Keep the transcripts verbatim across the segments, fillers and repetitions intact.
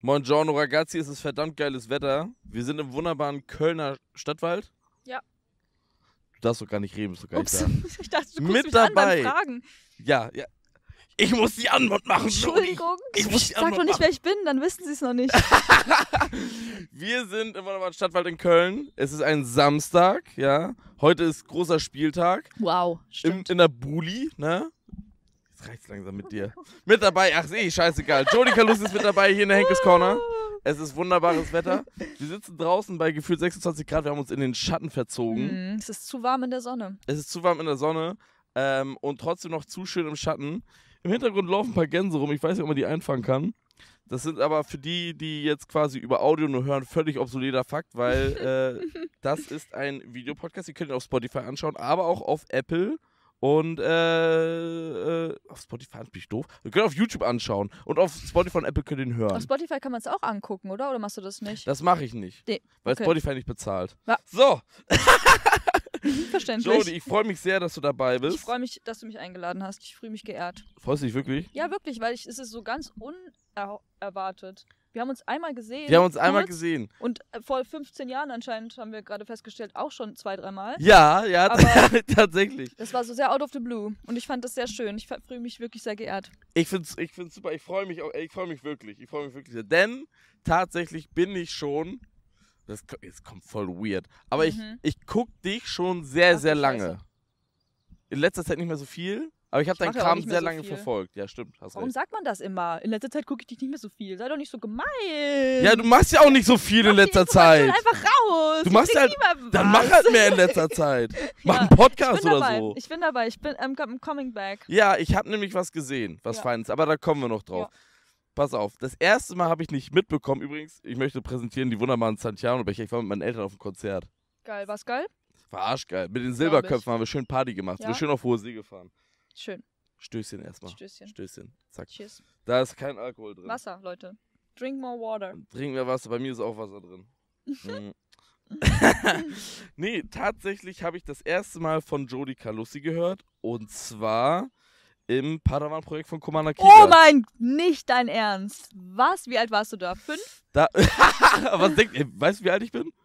Buongiorno ragazzi, es ist verdammt geiles Wetter. Wir sind im wunderbaren Kölner Stadtwald. Ja. Du darfst doch gar nicht reden, bist du gar nicht Ups, da. ich dachte, du guckst Mit mich dabei. an beim Fragen. Ja, ja. Ich muss die Antwort machen. Entschuldigung. Ich muss die Sag doch Antwort nicht, machen. wer ich bin, dann wissen sie es noch nicht. Wir sind im wunderbaren Stadtwald in Köln. Es ist ein Samstag, ja. Heute ist großer Spieltag. Wow, Im, stimmt. in der Buli, ne? Jetzt reicht's langsam mit dir. Mit dabei, ach eh, scheißegal. Jody Kalus ist mit dabei hier in der Henkes Corner. Es ist wunderbares Wetter. Wir sitzen draußen bei gefühlt sechsundzwanzig Grad. Wir haben uns in den Schatten verzogen. Mm, es ist zu warm in der Sonne. Es ist zu warm in der Sonne ähm, und trotzdem noch zu schön im Schatten. Im Hintergrund laufen ein paar Gänse rum. Ich weiß nicht, ob man die einfangen kann. Das sind aber für die, die jetzt quasi über Audio nur hören, völlig obsoleter Fakt, weil äh, das ist ein Videopodcast. Ihr könnt ihn auf Spotify anschauen, aber auch auf Apple. Und äh, äh, auf Spotify bin ich doof. Wir können auf YouTube anschauen. Und auf Spotify und Apple könnt ihr ihn hören. Auf Spotify kann man es auch angucken, oder? Oder machst du das nicht? Das mache ich nicht. Nee. Weil Okay. Spotify nicht bezahlt. Ja. So, Verständlich. Jody, ich freue mich sehr, dass du dabei bist. Ich freue mich, dass du mich eingeladen hast. Ich fühle mich geehrt. Freust du dich wirklich? Ja, wirklich, weil ich, es ist so ganz unerwartet. Wir haben uns einmal gesehen. Wir haben uns einmal kurz, gesehen. Und äh, vor fünfzehn Jahren anscheinend, haben wir gerade festgestellt, auch schon zwei, dreimal. Ja, ja, Aber- tatsächlich. Das war so sehr out of the blue. Und ich fand das sehr schön. Ich fühle mich wirklich sehr geehrt. Ich find's, ich find's super. Ich freue mich auch, ey, ich freue mich wirklich. Ich freue mich wirklich sehr. Denn tatsächlich bin ich schon. Das ko- jetzt kommt voll weird. Aber ich, Mhm. ich guck dich schon sehr, Ach du sehr lange. Scheiße. In letzter Zeit nicht mehr so viel. Aber ich habe Ich deinen mache ja auch Kram nicht mehr sehr so lange viel. verfolgt. Ja, stimmt. Hast Warum recht. sagt man das immer? In letzter Zeit gucke ich dich nicht mehr so viel. Sei doch nicht so gemein. Ja, du machst ja auch nicht so viel in Mach die letzter Information Zeit. einfach raus. Du Ich machst krieg halt- nie mehr Dann was. mach halt mehr in letzter Zeit. Mach Ja, einen Ich Podcast bin oder dabei. so. Ich bin dabei. Ich bin ähm, I'm coming back. Ja, ich habe nämlich was gesehen, was Ja. Feines, aber da kommen wir noch drauf. Pass auf, das erste Mal habe ich nicht mitbekommen, übrigens, ich möchte präsentieren die wunderbaren Santiano-Becher. Ich war mit meinen Eltern auf dem Konzert. Geil, war's geil? War arschgeil. Mit den ich. Silberköpfen haben wir schön Party gemacht. Ja. Wir sind schön auf hohe See gefahren. Schön. Stößchen erstmal. Stößchen. Stößchen. Zack. Cheers. Da ist kein Alkohol drin. Wasser, Leute. Drink more water. Trinken wir Wasser, bei mir ist auch Wasser drin. Mhm. Nee, tatsächlich habe ich das erste Mal von Jody Calussi gehört. Und zwar im Padawan-Projekt von Commander Kieler. Oh mein, nicht dein Ernst. Was? Wie alt warst du da? Fünf? Da Was denkt ihr? Weißt du, wie alt ich bin?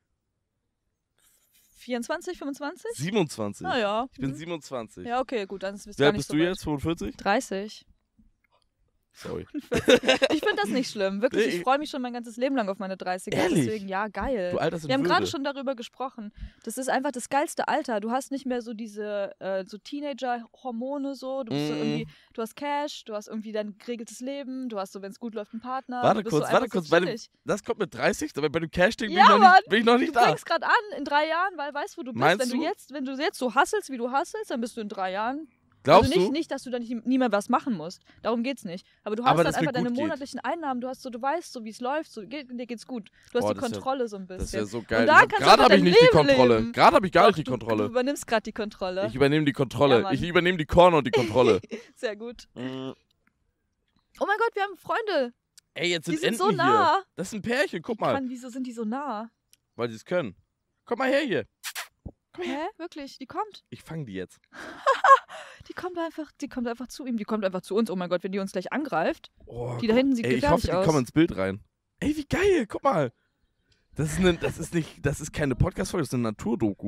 vierundzwanzig, fünfundzwanzig? siebenundzwanzig. Naja. Ich bin siebenundzwanzig. Ja, okay, gut, dann ist es Wie gar alt nicht bist so du weit. jetzt? fünfundvierzig? dreißig. Sorry. Ich finde das nicht schlimm. Wirklich, Nee, ich freue mich schon mein ganzes Leben lang auf meine dreißiger. Ehrlich? Deswegen, ja, geil. Du alterst in Wir haben Würde. gerade schon darüber gesprochen. Das ist einfach das geilste Alter. Du hast nicht mehr so diese äh, so Teenager-Hormone so. Du bist so Mhm. irgendwie, du hast Cash, du hast irgendwie dein geregeltes Leben, du hast so, wenn es gut läuft, einen Partner. Warte du bist kurz, so warte einfach kurz. So Bei dem, chillig. das kommt mit dreißig, aber bei dem Cash-Ding bin, Ja, ich noch Mann. nicht- bin ich noch Du nicht da. fängst gerade an in drei Jahren, weil weißt, wo du bist. Meinst wenn du du? jetzt, wenn du jetzt so hasselst, wie du hasselst, dann bist du in drei Jahren. Glaubst also nicht, du? nicht, dass du dann nicht, nie mehr was machen musst. Darum geht's nicht. Aber du hast Aber dann dass mir einfach deine gut geht. monatlichen Einnahmen, du hast so, du weißt so, wie es läuft, so, geht, dir geht's gut. Du hast Boah, die das ist ja- Kontrolle so ein bisschen. Das wäre so geil. da Ich hab- kannst du Gerade einfach habe ich dein nicht die Leben Kontrolle. leben. Gerade habe ich gar Doch, nicht die du, Kontrolle. Du übernimmst gerade die Kontrolle. Ich übernehme die Kontrolle. Ja, Mann. ich übernehme die Corner und die Kontrolle. Sehr gut. Mm. Oh mein Gott, wir haben Freunde. Ey, jetzt Die sind sind Enten so nah. hier. Das ist ein Pärchen, guck mal. Mann, wieso sind die so nah? Weil sie es können. Komm mal her hier. Komm her. Hä? Wirklich? Die kommt? Ich fange die jetzt. Die kommt einfach, die kommt einfach zu ihm. Die kommt einfach zu uns. Oh mein Gott, wenn die uns gleich angreift. Oh, Die da hinten sieht Ey, ich gefährlich hoffe, die aus. kommen ins Bild rein. Ey, wie geil, guck mal. Das ist, eine, das ist, nicht, das ist keine Podcast-Folge, das ist eine Naturdoku.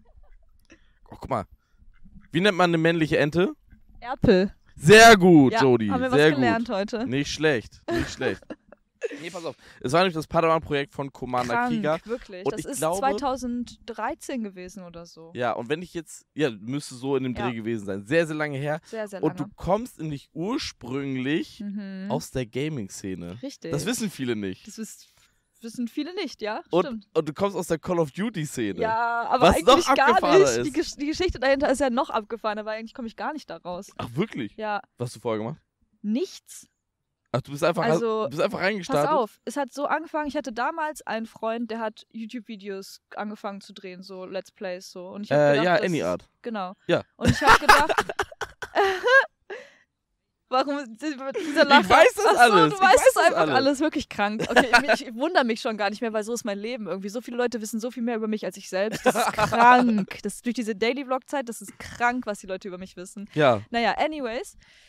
Oh, guck mal. Wie nennt man eine männliche Ente? Erpel. Sehr gut, Ja, Jody. haben wir was Sehr gelernt gut. heute. Nicht schlecht, nicht schlecht. Nee, pass auf. Es war nämlich das Padawan-Projekt von Commander Krank, Kiga. wirklich. Und das ich ist glaube- zweitausenddreizehn gewesen oder so. Ja, und wenn ich jetzt, ja, müsste so in dem Dreh Ja. gewesen sein. Sehr, sehr lange her. Sehr, sehr lange. Und du kommst nämlich ursprünglich mhm. aus der Gaming-Szene. Richtig. Das wissen viele nicht. Das wiss, wissen viele nicht, ja? Und, Stimmt. und du kommst aus der Call of Duty-Szene. Ja, aber Was noch eigentlich gar abgefahrener nicht. Die, ist. Gesch die Geschichte dahinter ist ja noch abgefahren, aber eigentlich komme ich gar nicht da raus. Ach, wirklich? Ja, Was hast du vorher gemacht? nichts. Ach, du bist einfach, Also, du bist einfach Pass reingestartet? auf, es hat so angefangen, ich hatte damals einen Freund, der hat YouTube-Videos angefangen zu drehen, so Let's Plays so. Und ich hab Äh, gedacht, ja, das AnyArt. ist- Genau. Ja. Und ich habe gedacht, warum dieser Lacher? Ich weiß das Ach so, alles, du ich weißt weiß es das einfach alles. alles. Wirklich krank. Okay, ich, ich wundere mich schon gar nicht mehr, weil so ist mein Leben irgendwie. So viele Leute wissen so viel mehr über mich als ich selbst. Das ist krank. Das ist durch diese Daily-Vlog-Zeit, das ist krank, was die Leute über mich wissen. Ja. Naja, anyways.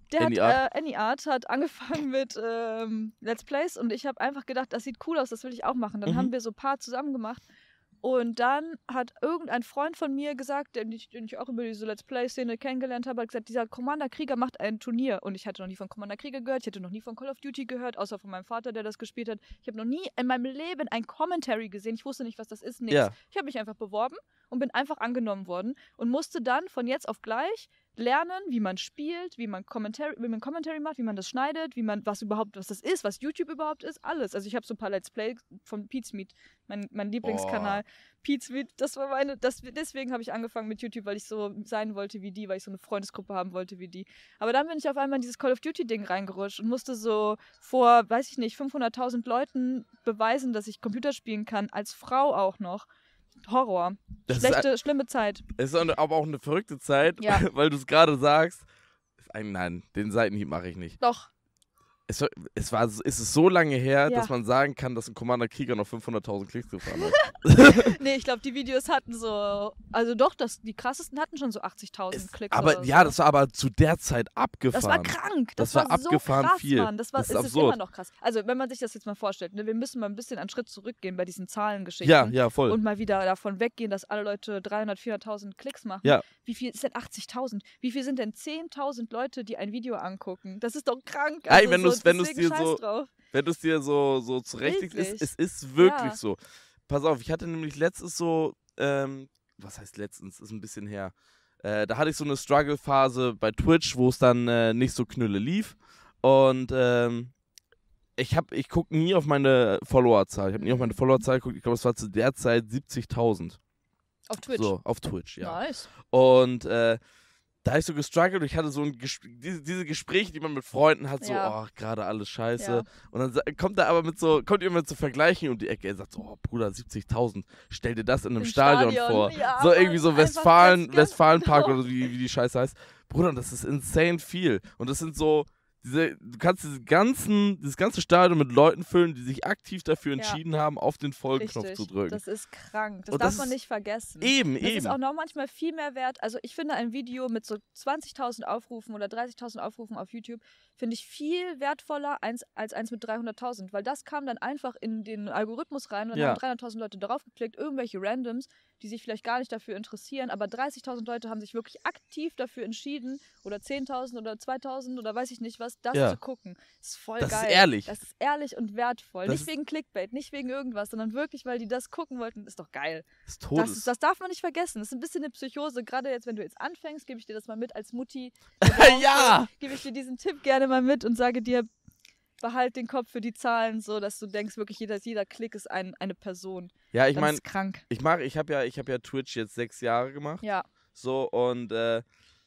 Der hat, AnyArt. äh, AnyArt hat angefangen mit ähm, Let's Plays und ich habe einfach gedacht, das sieht cool aus, das will ich auch machen. Dann Mhm. haben wir so ein paar zusammen gemacht und dann hat irgendein Freund von mir gesagt, den ich, den ich auch über diese Let's Play-Szene kennengelernt habe, hat gesagt, dieser Commander Krieger macht ein Turnier und ich hatte noch nie von Commander Krieger gehört, ich hatte noch nie von Call of Duty gehört, außer von meinem Vater, der das gespielt hat. Ich habe noch nie in meinem Leben ein Commentary gesehen, ich wusste nicht, was das ist, nichts. Ja. Ich habe mich einfach beworben und bin einfach angenommen worden und musste dann von jetzt auf gleich lernen, wie man spielt, wie man Commentary, wie man Commentary macht, wie man das schneidet, wie man was überhaupt, was das ist, was YouTube überhaupt ist, alles. Also ich habe so ein paar Let's Play von Pete's Meat, mein, mein Lieblingskanal. Pete's Meat, das war meine, das, deswegen habe ich angefangen mit YouTube, weil ich so sein wollte wie die, weil ich so eine Freundesgruppe haben wollte wie die. Aber dann bin ich auf einmal in dieses Call of Duty Ding reingerutscht und musste so vor, weiß ich nicht, fünfhunderttausend Leuten beweisen, dass ich Computer spielen kann, als Frau auch noch. Horror. Das Schlechte, ist, schlimme Zeit. es ist aber auch eine verrückte Zeit, Ja. weil du es gerade sagst. Ist ein, nein, den Seitenhieb mache ich nicht. Doch. Es, war- es, war, es ist so lange her, Ja. dass man sagen kann, dass ein Commander Krieger noch fünfhunderttausend Klicks gefahren hat. Nee, ich glaube, die Videos hatten so, also doch, das, die krassesten hatten schon so achtzigtausend Es, Klicks. aber oder ja, so. das war aber zu der Zeit abgefahren. Das war krank. Das, Das war war so abgefahren krass, viel. Mann. Das, war, Das ist es ist absurd. immer noch krass. Also, wenn man sich das jetzt mal vorstellt, ne, wir müssen mal ein bisschen einen Schritt zurückgehen bei diesen Zahlengeschichten. Ja, ja, voll. Und mal wieder davon weggehen, dass alle Leute dreihundert, vierhunderttausend Klicks machen. Ja. Wie viel ist denn achtzigtausend? Wie viel sind denn zehntausend Leute, die ein Video angucken? Das ist doch krank. Ey, Also wenn so, du's- wenn du's deswegen dir scheiß so- drauf. Wenn du es dir so, so zurechtlegst, Bildlich. ist, es ist wirklich Ja. so. Pass auf, ich hatte nämlich letztens so, ähm, was heißt letztens, ist ein bisschen her. Äh, da hatte ich so eine Struggle-Phase bei Twitch, wo es dann äh, nicht so knülle lief. Und ähm, ich hab, ich gucke nie auf meine Followerzahl. Ich habe nie auf meine Mhm. Followerzahl geguckt. Ich glaube, es war zu der Zeit siebzigtausend. Auf Twitch. So, auf Twitch, ja. Nice. Und äh, da habe ich so gestruggelt und ich hatte so ein Ges diese, diese Gespräche, die man mit Freunden hat, so, Ja. oh, gerade alles scheiße. Ja. Und dann sa- kommt er aber mit so, kommt jemand zu vergleichen um die Ecke. Er sagt so, oh Bruder, siebzigtausend, stell dir das in einem Im Stadion, Stadion, vor. ja, so irgendwie Mann, so einfach Westfalen, das- Westfalenpark genau. oder wie, wie die Scheiße heißt. Bruder, und das ist insane viel. Und das sind so, diese, du kannst diese ganzen, dieses ganze Stadion mit Leuten füllen, die sich aktiv dafür Ja. entschieden haben, auf den Folgenknopf Richtig. zu drücken. Das ist krank. Das Und darf das man ist- nicht vergessen. eben, Das eben. ist auch noch manchmal viel mehr wert. Also ich finde ein Video mit so zwanzigtausend Aufrufen oder dreißigtausend Aufrufen auf YouTube, finde ich viel wertvoller als, als eins mit dreihunderttausend. Weil das kam dann einfach in den Algorithmus rein und dann Ja. haben dreihunderttausend Leute darauf geklickt, irgendwelche Randoms, die sich vielleicht gar nicht dafür interessieren, aber dreißigtausend Leute haben sich wirklich aktiv dafür entschieden oder zehntausend oder zweitausend oder weiß ich nicht was, das Ja. zu gucken. Das ist voll Das ist geil. ehrlich. Das ist ehrlich und wertvoll. Das nicht ist- wegen Clickbait, nicht wegen irgendwas, sondern wirklich, weil die das gucken wollten. Ist doch geil. des Das, Todes. ist, das darf man nicht vergessen. Das ist ein bisschen eine Psychose. Gerade jetzt, wenn du jetzt anfängst, gebe ich dir das mal mit als Mutti. der Branche, Ja! Gebe ich dir diesen Tipp gerne mal mit und sage dir, behalt den Kopf für die Zahlen so, dass du denkst, wirklich jeder, jeder Klick ist ein, eine Person. Ja, ich Das meine, ist krank. ich mache, ich habe ja, ich habe ja Twitch jetzt sechs Jahre gemacht. Ja, So, und äh,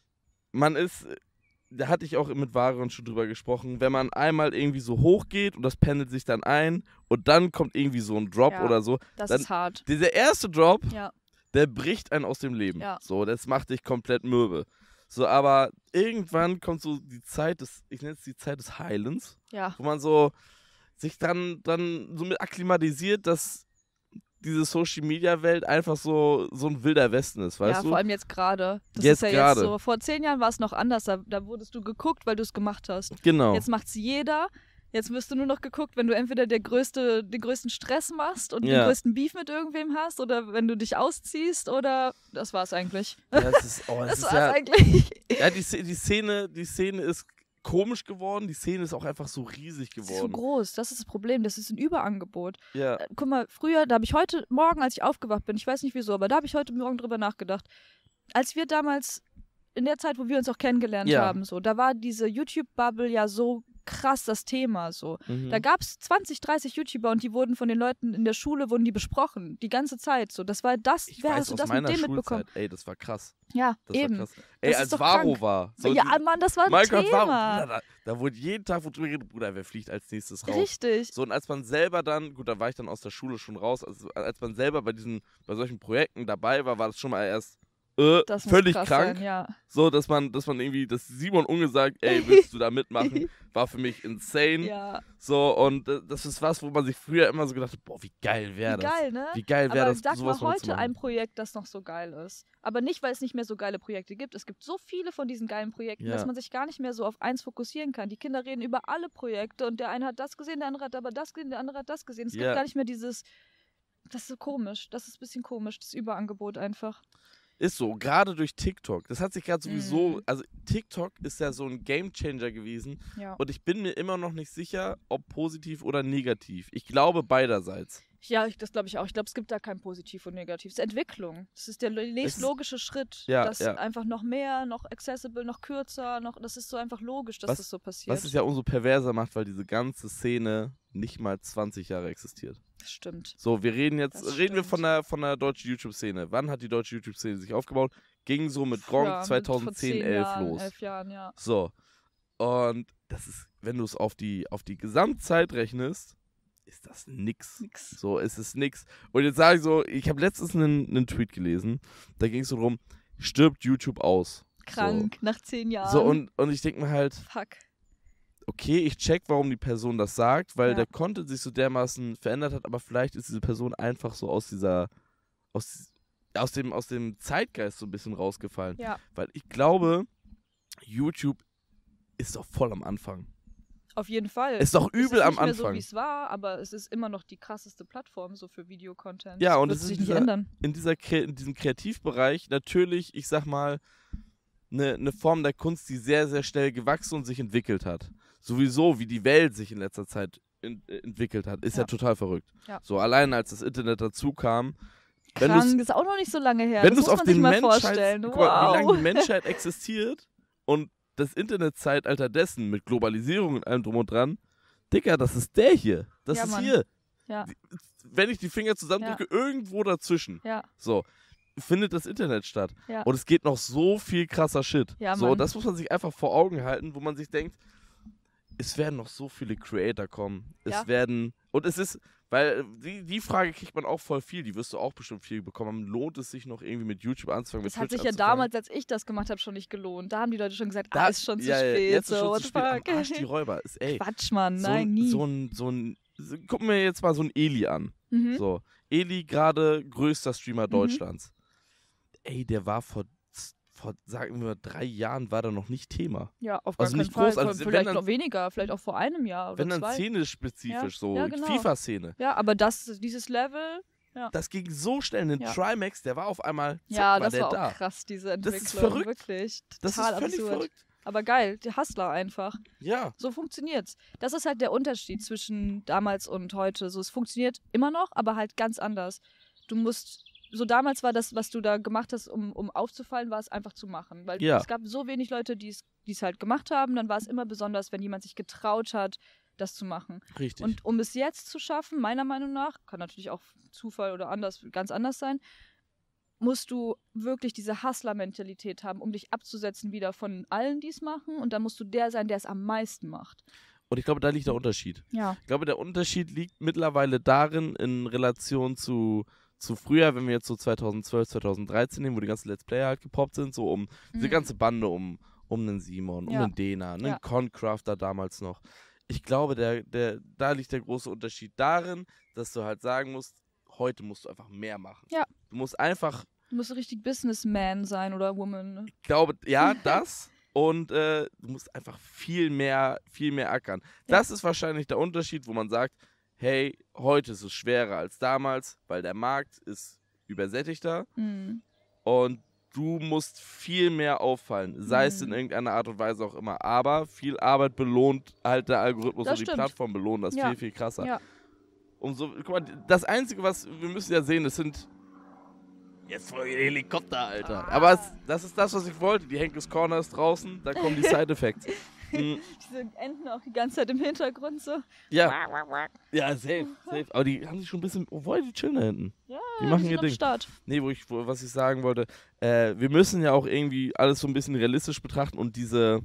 man ist, da hatte ich auch mit Varion schon drüber gesprochen, wenn man einmal irgendwie so hochgeht und das pendelt sich dann ein und dann kommt irgendwie so ein Drop Ja. oder so. das Dann- ist hart. Dieser erste Drop, Ja, der bricht einen aus dem Leben. Ja. So, das macht dich komplett mürbe. So, aber irgendwann kommt so die Zeit des, ich nenne es die Zeit des Heilens, ja. wo man so sich dann, dann so mit akklimatisiert, dass diese Social-Media-Welt einfach so, so ein wilder Westen ist, weißt ja, du? vor allem jetzt gerade. Das Jetzt ist ja jetzt gerade. so. Vor zehn Jahren war es noch anders. Da, da wurdest du geguckt, weil du es gemacht hast. Genau. Jetzt macht's jeder. Jetzt wirst du nur noch geguckt, wenn du entweder der größte, den größten Stress machst und Ja. den größten Beef mit irgendwem hast oder wenn du dich ausziehst oder das war's eigentlich. Ja, das ist, oh, das Das ist war's ja, eigentlich. ja die, Sz- die, Szene, die Szene ist komisch geworden, die Szene ist auch einfach so riesig Das ist so geworden. groß, das ist das Problem, das ist ein Überangebot. Ja, Äh, Guck mal, früher, da habe ich heute Morgen, als ich aufgewacht bin, ich weiß nicht wieso, aber da habe ich heute Morgen drüber nachgedacht. Als wir damals, in der Zeit, wo wir uns auch kennengelernt Ja. haben, so, da war diese YouTube-Bubble ja so krass das Thema, so. mhm. Da gab es zwanzig, dreißig YouTuber und die wurden von den Leuten in der Schule, wurden die besprochen, die ganze Zeit, so. Das war das, ich wer weiß hast du aus das mit meiner dem mitbekommen? Schulzeit, ey, das war krass. Ja, Das eben. war krass. Ey, Das ist als doch Varo krank. war. So ja, die, Mann, das war ein Minecraft Thema. Varo, Bruder, da, da wurde jeden Tag wo drüber geredet, Bruder, wer fliegt als nächstes raus? Richtig. So, und als man selber dann, gut, da war ich dann aus der Schule schon raus, also als man selber bei diesen, bei solchen Projekten dabei war, war das schon mal erst äh, Das muss völlig krass krank. sein, ja. So, dass man, dass man irgendwie, dass Simon ungesagt, ey, willst du da mitmachen, war für mich insane. Ja. So, und äh, das ist was, wo man sich früher immer so gedacht hat, boah, wie geil wäre Wie das. geil, ne? Wie geil wäre Aber das, sag sowas mal mal zu heute machen. ein Projekt, das noch so geil ist. Aber nicht, weil es nicht mehr so geile Projekte gibt. Es gibt so viele von diesen geilen Projekten, Ja. dass man sich gar nicht mehr so auf eins fokussieren kann. Die Kinder reden über alle Projekte und der eine hat das gesehen, der andere hat aber das gesehen, der andere hat das gesehen. Es Ja. gibt gar nicht mehr dieses, das ist so komisch, das ist ein bisschen komisch, das Überangebot einfach. Ist so, gerade durch TikTok. Das hat sich gerade sowieso, Mhm. also TikTok ist ja so ein Gamechanger gewesen Ja. und ich bin mir immer noch nicht sicher, ob positiv oder negativ. Ich glaube beiderseits. Ja, ich, das glaube ich auch. Ich glaube, es gibt da kein Positiv und Negativ. Es ist Entwicklung. Das ist der nächstlogische Schritt. Ja, dass ja. einfach noch mehr, noch accessible, noch kürzer, noch, das ist so einfach logisch, dass Was- das so passiert. Was es ja umso perverser macht, weil diese ganze Szene nicht mal zwanzig Jahre existiert. Das stimmt. So, wir reden jetzt, Das reden wir stimmt. von der, von der deutschen YouTube-Szene. Wann hat die deutsche YouTube-Szene sich aufgebaut? Ging so mit Gronk Ja, mit zwanzig vor zehn, zehn elf Jahren, los. Elf Jahren, ja. So. Und das ist, wenn du es auf die, auf die Gesamtzeit rechnest, ist das nix. Nix. So, es ist nix. Und jetzt sage ich so, ich habe letztens einen, einen Tweet gelesen, da ging es so drum, stirbt YouTube aus. Krank, nach zehn Jahren. So, und, und ich denke mir halt, Fuck. okay, ich check, warum die Person das sagt, weil Ja. der Content sich so dermaßen verändert hat, aber vielleicht ist diese Person einfach so aus dieser, aus, aus dem, aus dem Zeitgeist so ein bisschen rausgefallen. Ja, Weil ich glaube, YouTube ist doch voll am Anfang. auf jeden Fall. Ist doch es übel ist am nicht mehr so, Anfang. wie es war, aber es ist immer noch die krasseste Plattform so für Videocontent. Ja, das und wird es ist sich nicht dieser- ändern. In, dieser, Kre- in diesem Kreativbereich natürlich, ich sag mal, eine ne Form der Kunst, die sehr, sehr schnell gewachsen und sich entwickelt hat. Sowieso, wie die Welt sich in letzter Zeit in, äh, entwickelt hat, ist ja, Ja. total verrückt. Ja. So, allein als das Internet dazu kam, wenn du's- Krank, ist auch noch nicht so lange her. wenn das du es muss auf man sich den mal Menschheit, vorstellen. guck mal, wie lange Wow. die Menschheit existiert und das Internetzeitalter dessen mit Globalisierung und allem drum und dran, Dicker, das ist der hier. Das Ja, ist Mann. hier. Ja, Wenn ich die Finger zusammendrücke, irgendwo dazwischen. ja, So, findet das Internet statt. ja. Und es geht noch so viel krasser Shit. Ja, so, Mann. das muss man sich einfach vor Augen halten, wo man sich denkt, es werden noch so viele Creator kommen. Es Ja. werden, und es ist, weil die, die Frage kriegt man auch voll viel, die wirst du auch bestimmt viel bekommen. Lohnt es sich noch irgendwie mit YouTube anzufangen? Das mit hat Twitch sich ja anzufangen? damals, als ich das gemacht habe, schon nicht gelohnt. Da haben die Leute schon gesagt, Da- ah, ist schon zu ja, ja, spät. jetzt ist so, schon what zu the spät. Am fuck. Arsch die Räuber. Ist, ey, Quatsch, Mann, so, nein, ein- nie. so ein, so ein, so, gucken wir jetzt mal so ein Eli an. mhm. So, Eli gerade größter Streamer Mhm. Deutschlands. Ey, der war vor, vor, sagen wir, drei Jahren war der noch nicht Thema. Ja, auf gar Also keinen nicht Fall. groß, also wenn vielleicht dann- noch weniger, vielleicht auch vor einem Jahr oder Wenn dann zwei. szene-spezifisch, Ja, so ja, genau. FIFA-Szene. Ja, aber das, dieses Level, Das ging so schnell. Den Ja. Trimax, der war auf einmal, zack, ja, war das der war auch da. krass, diese Das Entwicklung. ist verrückt. Wirklich. Das Total ist völlig absurd. verrückt. Aber geil, der Hustler einfach. Ja, So funktioniert's. Das ist halt der Unterschied zwischen damals und heute. So, es funktioniert immer noch, aber halt ganz anders. Du musst, so damals war das, was du da gemacht hast, um, um aufzufallen, war es einfach zu machen. Weil Ja. es gab so wenig Leute, die es halt gemacht haben. Dann war es immer besonders, wenn jemand sich getraut hat, das zu machen. richtig. Und um es jetzt zu schaffen, meiner Meinung nach, kann natürlich auch Zufall oder anders, ganz anders sein, musst du wirklich diese Hustler-Mentalität haben, um dich abzusetzen wieder von allen, die es machen. Und dann musst du der sein, der es am meisten macht. Und ich glaube, da liegt der Unterschied. Ja. Ich glaube, der Unterschied liegt mittlerweile darin, in Relation zu, zu früher, wenn wir jetzt so zweitausendzwölf, zweitausenddreizehn nehmen, wo die ganzen Let's Player halt gepoppt sind, so um diese Mhm. ganze Bande um, um einen Simon, um Ja. einen Dena, einen Ja. Concrafter damals noch. Ich glaube, der, der, da liegt der große Unterschied darin, dass du halt sagen musst, heute musst du einfach mehr machen. Ja. Du musst einfach, Du musst richtig Businessman sein oder Woman. Ne? ich glaube, ja, das und äh, du musst einfach viel mehr, viel mehr ackern. Ja. Das ist wahrscheinlich der Unterschied, wo man sagt, hey, heute ist es schwerer als damals, weil der Markt ist übersättigter Mhm. und du musst viel mehr auffallen, sei es in Mhm. irgendeiner Art und Weise auch immer. Aber viel Arbeit belohnt halt der Algorithmus Das und die stimmt. Plattform belohnen das Ja. viel, viel krasser. Ja. Umso, guck mal, das Einzige, was wir müssen ja sehen, das sind jetzt voll Helikopter, Alter. Ah. Aber es, das ist das, was ich wollte. Die Henkes Corner ist draußen, da kommen die Side-Effects. Mhm. Diese Enten auch die ganze Zeit im Hintergrund so. Ja, ja, safe, safe. Aber die haben sich schon ein bisschen, obwohl die chillen da hinten. Ja, Die machen sind ihr am Ding. Start. Nee, wo ich, wo, was ich sagen wollte, äh, wir müssen ja auch irgendwie alles so ein bisschen realistisch betrachten und diese,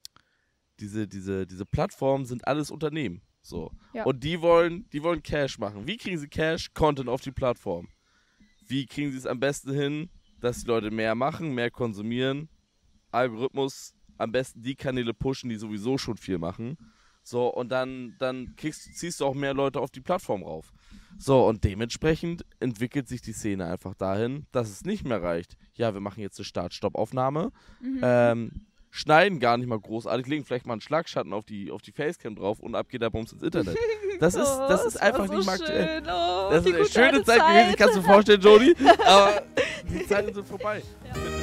diese, diese, diese Plattformen sind alles Unternehmen. So. Ja. Und die wollen, die wollen Cash machen. Wie kriegen sie Cash? Content auf die Plattform. Wie kriegen sie es am besten hin? dass die Leute mehr machen, mehr konsumieren. Algorithmus am besten die Kanäle pushen, die sowieso schon viel machen. So, und dann, dann kriegst, ziehst du auch mehr Leute auf die Plattform rauf. So, und dementsprechend entwickelt sich die Szene einfach dahin, dass es nicht mehr reicht. Ja, wir machen jetzt eine Start-Stopp-Aufnahme, Mhm. ähm, schneiden gar nicht mal großartig, legen vielleicht mal einen Schlagschatten auf die, auf die Facecam drauf und ab geht der Bums ins Internet. Das ist, Oh, das ist war einfach so nicht mehr aktuell. schön. Oh, Das die ist eine gute schöne alte Zeit gewesen, kannst du dir vorstellen, Jody. Aber die Zeiten sind vorbei. Ja.